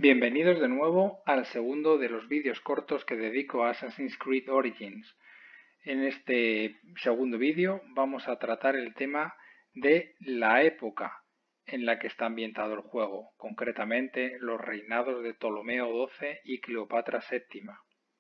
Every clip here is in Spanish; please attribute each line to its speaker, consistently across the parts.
Speaker 1: Bienvenidos de nuevo al segundo de los vídeos cortos que dedico a Assassin's Creed Origins. En este segundo vídeo vamos a tratar el tema de la época en la que está ambientado el juego, concretamente los reinados de Ptolomeo XII y Cleopatra VII.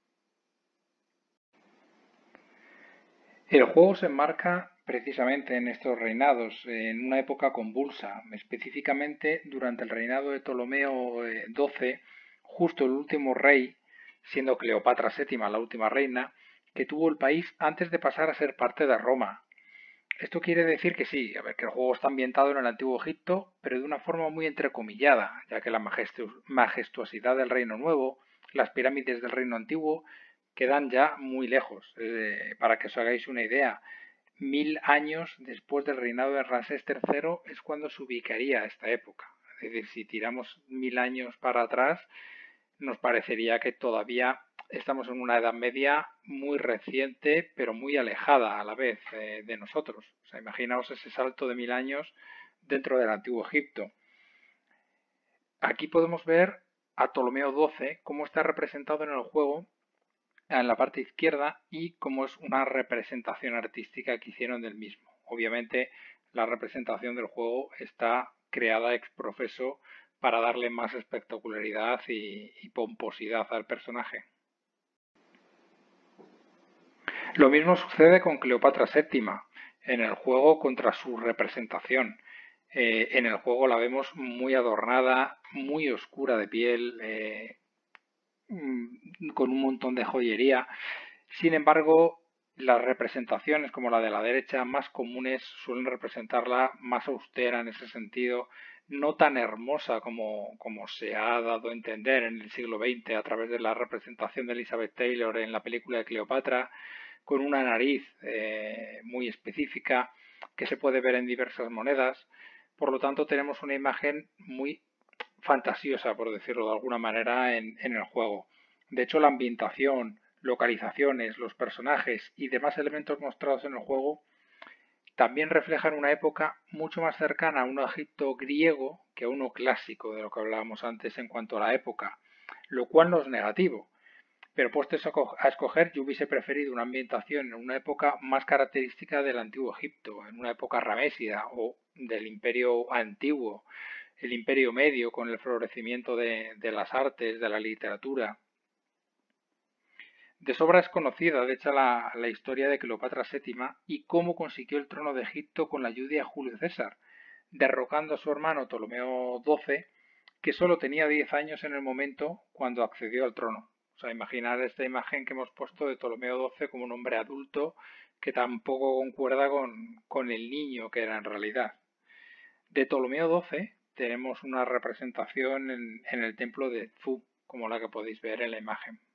Speaker 1: El juego se enmarca precisamente en estos reinados, en una época convulsa, específicamente durante el reinado de Ptolomeo XII, justo el último rey, siendo Cleopatra VII la última reina, que tuvo el país antes de pasar a ser parte de Roma. Esto quiere decir que sí, que el juego está ambientado en el Antiguo Egipto, pero de una forma muy entrecomillada, ya que la majestuosidad del Reino Nuevo, las pirámides del Reino Antiguo, quedan ya muy lejos. Para que os hagáis una idea, 1000 años después del reinado de Ramsés III es cuando se ubicaría esta época. Es decir, si tiramos 1000 años para atrás, nos parecería que todavía estamos en una Edad Media muy reciente, pero muy alejada a la vez de nosotros. O sea, imaginaos ese salto de 1000 años dentro del Antiguo Egipto. Aquí podemos ver a Ptolomeo XII, cómo está representado en el juego en la parte izquierda y cómo es una representación artística que hicieron del mismo. Obviamente la representación del juego está creada ex profeso para darle más espectacularidad y pomposidad al personaje. Lo mismo sucede con Cleopatra VII en el juego contra su representación. En el juego la vemos muy adornada, muy oscura de piel, con un montón de joyería. Sin embargo, las representaciones como la de la derecha más comunes suelen representarla más austera en ese sentido, no tan hermosa como se ha dado a entender en el siglo XX a través de la representación de Elizabeth Taylor en la película de Cleopatra, con una nariz muy específica que se puede ver en diversas monedas. Por lo tanto, tenemos una imagen muy fantasiosa, por decirlo de alguna manera, en el juego. De hecho, la ambientación, localizaciones, los personajes y demás elementos mostrados en el juego también reflejan una época mucho más cercana a un Egipto griego que a uno clásico, de lo que hablábamos antes en cuanto a la época, lo cual no es negativo. Pero puestos a escoger, yo hubiese preferido una ambientación en una época más característica del Antiguo Egipto, en una época ramésida o del Imperio Antiguo, el Imperio Medio con el florecimiento de las artes, de la literatura. De sobra es conocida, de hecho, la historia de Cleopatra VII y cómo consiguió el trono de Egipto con la ayuda de Julio César, derrocando a su hermano Ptolomeo XII, que solo tenía 10 años en el momento cuando accedió al trono. O sea, imaginar esta imagen que hemos puesto de Ptolomeo XII como un hombre adulto que tampoco concuerda con el niño que era en realidad. De Ptolomeo XII tenemos una representación en el templo de Edfú, como la que podéis ver en la imagen.